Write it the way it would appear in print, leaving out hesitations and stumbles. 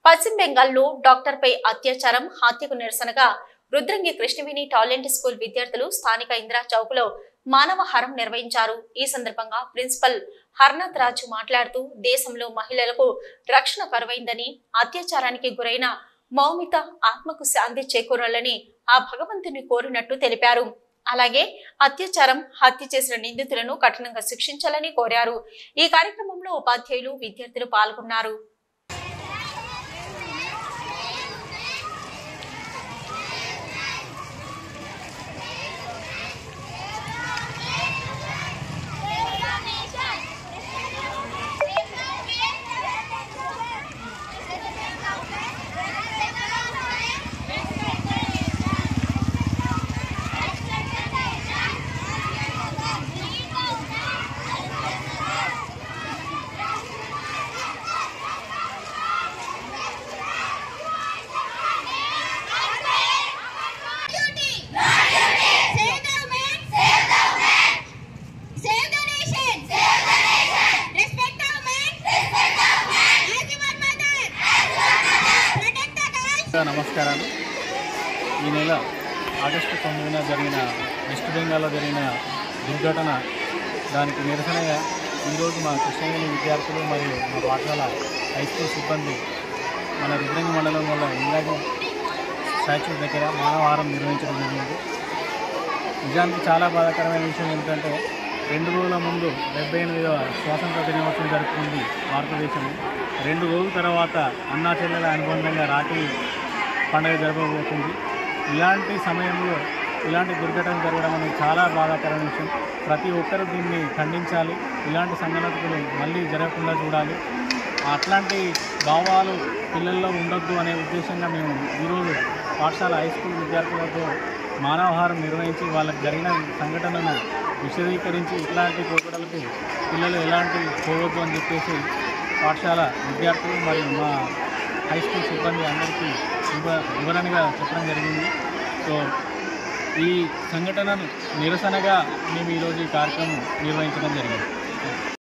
పశ్చిమ బెంగాల్లో డాక్టర్పై అత్యాచారం హత్యకు నిరసనగా రుద్రంగి కృష్ణవేణి టాలెంట్ స్కూల్ విద్యార్థులు స్థానిక ఇందిరా చౌక్ లో మానవహారం నిర్వహించారు. ఈ సందర్భంగా ప్రిన్సిపల్ హర్నాథ్ రాజు మాట్లాడుతూ దేశంలో మహిళలకు రక్షణ కరువైందని, అత్యాచారానికి గురైన మౌమిత ఆత్మకు శాంతి చేకూరాలని ఆ భగవంతుని కోరినట్టు తెలిపారు. అలాగే అత్యాచారం హత్య చేసిన నిందితులను కఠినంగా శిక్షించాలని కోరారు. ఈ కార్యక్రమంలో ఉపాధ్యాయులు విద్యార్థులు పాల్గొన్నారు. నమస్కారాలు. ఈ నెల ఆగస్టు 9న జరిగిన వెస్ట్ బెంగాల్లో జరిగిన దుర్ఘటన దానికి నిరసనగా ఈరోజు మా కృష్ణవేణి విద్యార్థులు మరియు మా పాఠశాల హై స్కూల్ సిబ్బంది మన రుద్రంగి మండలం వల్ల ఇందిరాజీ స్టాచ్యూ దగ్గర మానవహారం నిర్వహించడం జరిగింది. నిజానికి చాలా బాధాకరమైన విషయం ఏంటంటే 2 రోజుల ముందు 78వ స్వాతంత్ర దినోత్సవం జరుపుకుంది భారతదేశం. 2 రోజుల తర్వాత అన్నా చెల్లెల అనుబంధంగా రాఖీ పండుగ జరపబోతుంది. ఇలాంటి సమయంలో ఇలాంటి దుర్ఘటన జరగడం అనేది చాలా బాధాకరమైన విషయం. ప్రతి ఒక్కరూ దీన్ని ఖండించాలి. ఇలాంటి సంఘటనలు మళ్ళీ జరగకుండా చూడాలి. అట్లాంటి భావాలు పిల్లల్లో ఉండొద్దు అనే ఉద్దేశంగా మేము ఈరోజు పాఠశాల హై స్కూల్ విద్యార్థులతో మానవహారం నిర్వహించి వాళ్ళకి జరిగిన సంఘటనను విశదీకరించి ఇట్లాంటి పోకడలకు పిల్లలు ఎలాంటి పోవద్దు అని చెప్పేసి పాఠశాల విద్యార్థులు మరియు మా హై స్కూల్ సిబ్బంది అందరికీ వివరణగా చెప్పడం జరిగింది. సో ఈ సంఘటనను నిరసనగా మేము ఈరోజు ఈ కార్యక్రమం నిర్వహించడం జరిగింది.